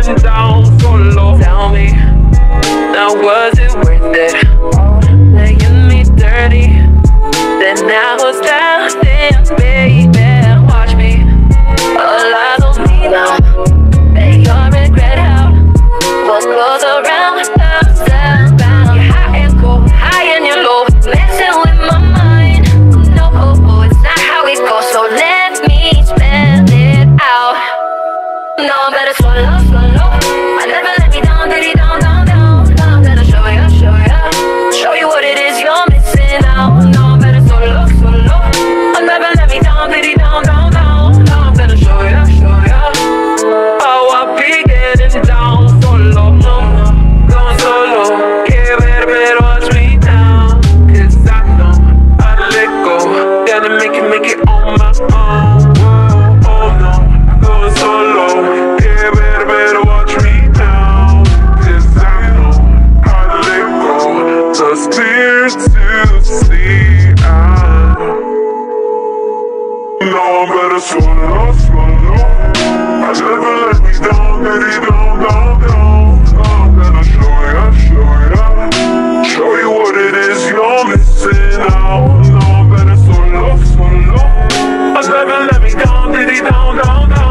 getting down so low. Tell me, now was it worth it? Playing me dirty, then I was dancing, baby. Watch me, all I don't need now. Make your regret how what goes around comes down. You're high and cold, high and you're low, messing with my mind. No, it's not how it goes, so let me spell it out. No, I'm better swallow. I never let me down, diddy down. No, I'm better show you what it is you're missing out. No, I'm better swallow. I never let me down, diddy down. No, I'm better show ya. Oh, I be getting down so low, going so low. Yeah, better watch me down, 'cause I know how to let go. Gotta make it on my own. Oh no, going so low. Yeah, better watch me down, 'cause I know how to let go. There's tears to see. No, I'm better swallow. I never let me down, baby, down. I'm gonna show you what it is you're missing out. No, I'm better swallow. I never let me down, baby, down.